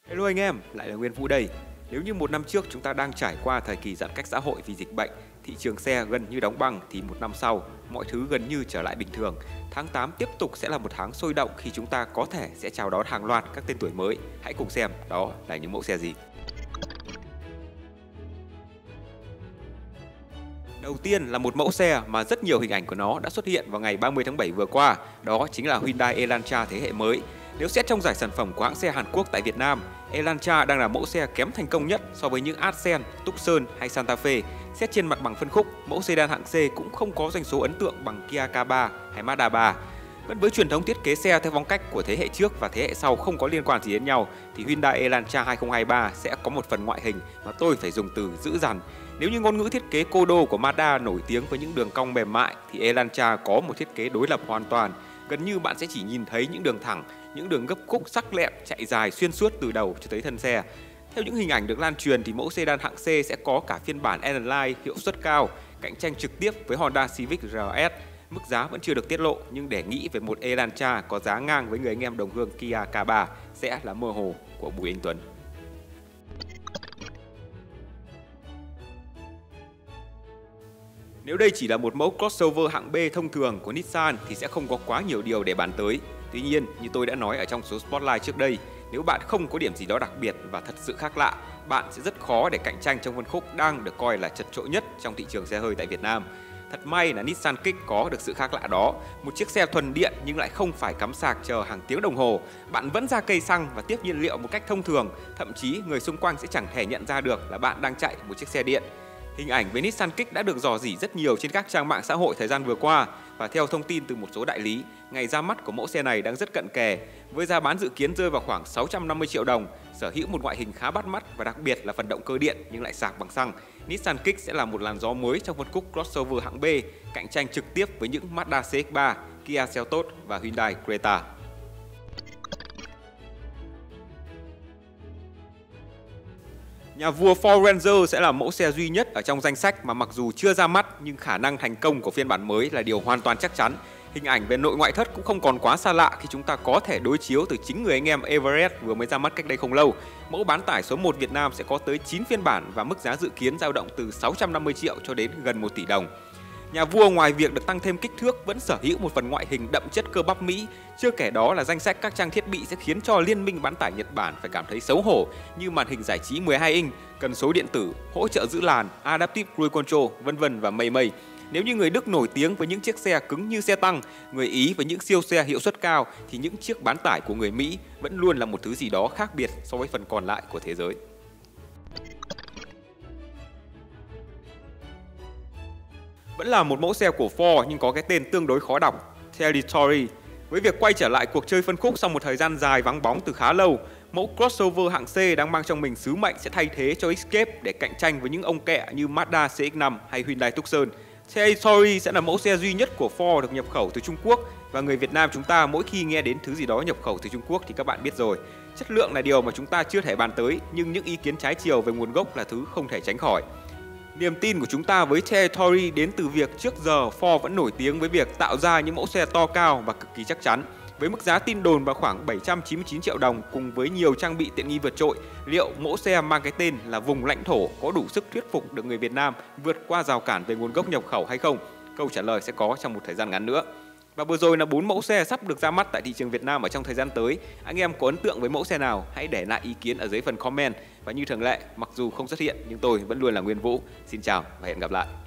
Hello anh em, lại là Nguyên Vũ đây. Nếu như một năm trước chúng ta đang trải qua thời kỳ giãn cách xã hội vì dịch bệnh, thị trường xe gần như đóng băng thì một năm sau, mọi thứ gần như trở lại bình thường. Tháng 8 tiếp tục sẽ là một tháng sôi động khi chúng ta có thể sẽ chào đón hàng loạt các tên tuổi mới. Hãy cùng xem đó là những mẫu xe gì. Đầu tiên là một mẫu xe mà rất nhiều hình ảnh của nó đã xuất hiện vào ngày 30 tháng 7 vừa qua, đó chính là Hyundai Elantra thế hệ mới. Nếu xét trong giải sản phẩm của hãng xe Hàn Quốc tại Việt Nam, Elantra đang là mẫu xe kém thành công nhất so với những Accent, Tucson hay Santa Fe. Xét trên mặt bằng phân khúc, mẫu sedan hạng C cũng không có doanh số ấn tượng bằng Kia K3 hay Mazda 3. Vẫn với truyền thống thiết kế xe theo phong cách của thế hệ trước và thế hệ sau không có liên quan gì đến nhau, thì Hyundai Elantra 2023 sẽ có một phần ngoại hình mà tôi phải dùng từ dữ dằn. Nếu như ngôn ngữ thiết kế cô đô của Mazda nổi tiếng với những đường cong mềm mại, thì Elantra có một thiết kế đối lập hoàn toàn. Gần như bạn sẽ chỉ nhìn thấy những đường thẳng, những đường gấp khúc sắc lẹm chạy dài xuyên suốt từ đầu cho tới thân xe. Theo những hình ảnh được lan truyền thì mẫu sedan hạng C sẽ có cả phiên bản N-Line hiệu suất cao, cạnh tranh trực tiếp với Honda Civic RS. Mức giá vẫn chưa được tiết lộ, nhưng để nghĩ về một Elantra có giá ngang với người anh em đồng hương Kia K3 sẽ là mơ hồ của Bùi Anh Tuấn. Nếu đây chỉ là một mẫu crossover hạng B thông thường của Nissan thì sẽ không có quá nhiều điều để bàn tới. Tuy nhiên, như tôi đã nói ở trong số Spotlight trước đây, nếu bạn không có điểm gì đó đặc biệt và thật sự khác lạ, bạn sẽ rất khó để cạnh tranh trong phân khúc đang được coi là chật chội nhất trong thị trường xe hơi tại Việt Nam. Thật may là Nissan Kick có được sự khác lạ đó, một chiếc xe thuần điện nhưng lại không phải cắm sạc chờ hàng tiếng đồng hồ. Bạn vẫn ra cây xăng và tiếp nhiên liệu một cách thông thường, thậm chí người xung quanh sẽ chẳng thể nhận ra được là bạn đang chạy một chiếc xe điện. Hình ảnh với Nissan Kick đã được rò rỉ rất nhiều trên các trang mạng xã hội thời gian vừa qua, và theo thông tin từ một số đại lý, ngày ra mắt của mẫu xe này đang rất cận kề, với giá bán dự kiến rơi vào khoảng 650 triệu đồng, sở hữu một ngoại hình khá bắt mắt và đặc biệt là phần động cơ điện nhưng lại sạc bằng xăng. Nissan Kick sẽ là một làn gió mới trong phân khúc crossover hạng B, cạnh tranh trực tiếp với những Mazda CX-3, Kia Seltos và Hyundai Creta. Nhà vua Ford Ranger sẽ là mẫu xe duy nhất ở trong danh sách mà mặc dù chưa ra mắt nhưng khả năng thành công của phiên bản mới là điều hoàn toàn chắc chắn. Hình ảnh về nội ngoại thất cũng không còn quá xa lạ khi chúng ta có thể đối chiếu từ chính người anh em Everest vừa mới ra mắt cách đây không lâu. Mẫu bán tải số 1 Việt Nam sẽ có tới 9 phiên bản và mức giá dự kiến dao động từ 650 triệu cho đến gần 1 tỷ đồng. Nhà vua ngoài việc được tăng thêm kích thước vẫn sở hữu một phần ngoại hình đậm chất cơ bắp Mỹ. Chưa kể đó là danh sách các trang thiết bị sẽ khiến cho liên minh bán tải Nhật Bản phải cảm thấy xấu hổ, như màn hình giải trí 12 inch, cần số điện tử, hỗ trợ giữ làn, Adaptive Cruise Control, vân vân và mây mây. Nếu như người Đức nổi tiếng với những chiếc xe cứng như xe tăng, người Ý với những siêu xe hiệu suất cao, thì những chiếc bán tải của người Mỹ vẫn luôn là một thứ gì đó khác biệt so với phần còn lại của thế giới. Vẫn là một mẫu xe của Ford nhưng có cái tên tương đối khó đọc, Territory. Với việc quay trở lại cuộc chơi phân khúc sau một thời gian dài vắng bóng từ khá lâu, mẫu crossover hạng C đang mang trong mình sứ mệnh sẽ thay thế cho Escape để cạnh tranh với những ông kẹ như Mazda CX-5 hay Hyundai Tucson. Territory sẽ là mẫu xe duy nhất của Ford được nhập khẩu từ Trung Quốc, và người Việt Nam chúng ta mỗi khi nghe đến thứ gì đó nhập khẩu từ Trung Quốc thì các bạn biết rồi. Chất lượng là điều mà chúng ta chưa thể bàn tới, nhưng những ý kiến trái chiều về nguồn gốc là thứ không thể tránh khỏi. Niềm tin của chúng ta với Territory đến từ việc trước giờ Ford vẫn nổi tiếng với việc tạo ra những mẫu xe to cao và cực kỳ chắc chắn. Với mức giá tin đồn vào khoảng 799 triệu đồng cùng với nhiều trang bị tiện nghi vượt trội, liệu mẫu xe mang cái tên là vùng lãnh thổ có đủ sức thuyết phục được người Việt Nam vượt qua rào cản về nguồn gốc nhập khẩu hay không? Câu trả lời sẽ có trong một thời gian ngắn nữa. Và vừa rồi là 4 mẫu xe sắp được ra mắt tại thị trường Việt Nam ở trong thời gian tới. Anh em có ấn tượng với mẫu xe nào? Hãy để lại ý kiến ở dưới phần comment. Và như thường lệ, mặc dù không xuất hiện nhưng tôi vẫn luôn là Nguyên Vũ. Xin chào và hẹn gặp lại.